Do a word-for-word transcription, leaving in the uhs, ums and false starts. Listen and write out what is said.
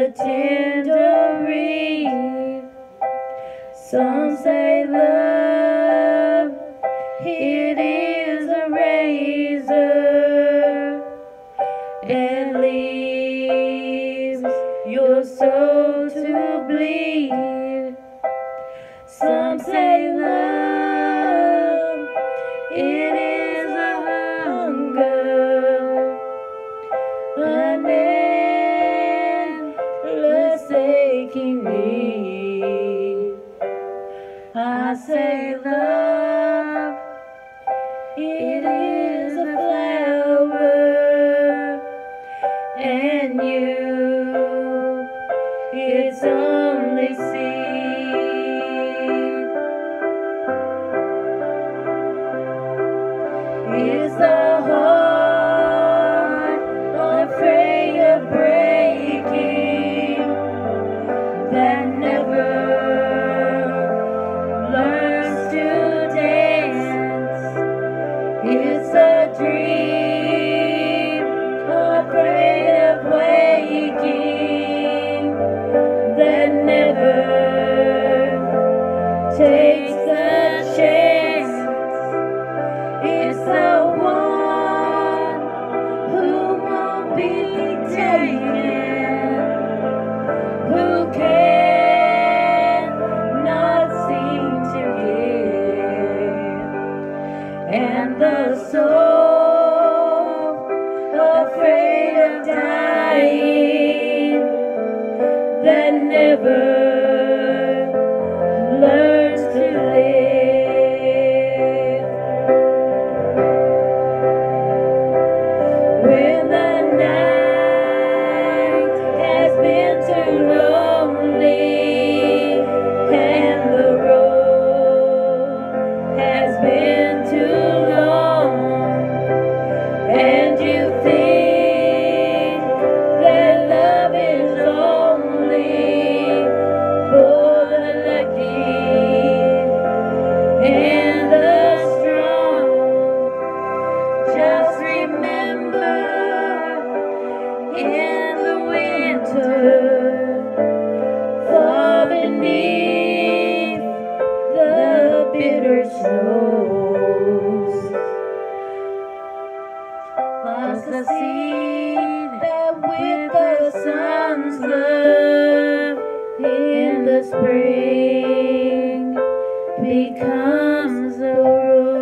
a tender reed. Some say love, it is a razor, and leaves your soul to bleed. Some say love, it is a hunger, an endless aching need. I say love, it is a flower, and you, it's only seed. It's the heart afraid of breaking that never learns to dance. It's a dream afraid of waking that never takes a chance. It's the one who won't be taken, who cannot seem to give, and the soul afraid of dying that never learns to live. When the night has been too lonely and the road has been too long, and you think that love is only for the lucky and the strong, just remember, in the winter, far beneath the bitter snows, lies the seed that with the sun's love in the spring becomes a rose.